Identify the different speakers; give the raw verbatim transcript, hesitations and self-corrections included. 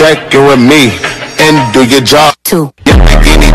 Speaker 1: check in with me and do your job.
Speaker 2: Two.
Speaker 1: Your bikini